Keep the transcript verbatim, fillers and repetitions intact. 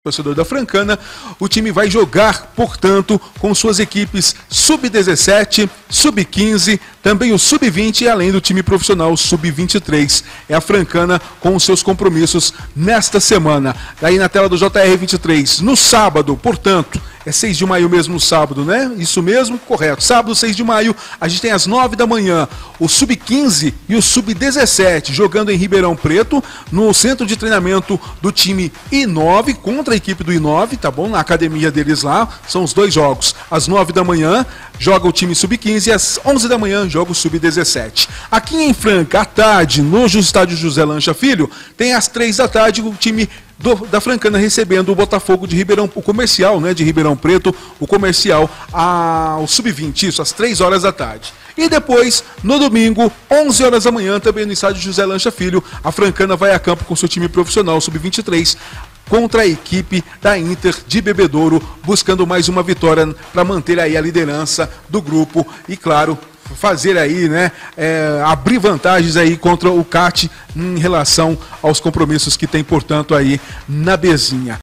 torcedor da Francana, o time vai jogar, portanto, com suas equipes sub dezessete, sub quinze, também o sub vinte e além do time profissional sub vinte e três. É a Francana com os seus compromissos nesta semana. Aí na tela do J R vinte e três, no sábado, portanto, é seis de maio mesmo no sábado, né? Isso mesmo, correto. Sábado, seis de maio, a gente tem às nove da manhã o sub quinze e o sub dezessete jogando em Ribeirão Preto, no centro de treinamento do time I nove contra a equipe do I nove, tá bom? Na academia deles lá, são os dois jogos. Às nove da manhã joga o time sub quinze e às onze da manhã joga o sub dezessete. Aqui em Franca, à tarde, no estádio José Lancha Filho, tem às três da tarde o time Do, da Francana recebendo o Botafogo de Ribeirão, o comercial, né, de Ribeirão Preto, o comercial ao sub vinte, isso, às três horas da tarde. E depois, no domingo, onze horas da manhã, também no estádio José Lancha Filho, a Francana vai a campo com seu time profissional, sub vinte e três, contra a equipe da Inter de Bebedouro, buscando mais uma vitória para manter aí a liderança do grupo e, claro, fazer aí, né, é, abrir vantagens aí contra o C A T em relação aos compromissos que tem, portanto, aí na Bezinha.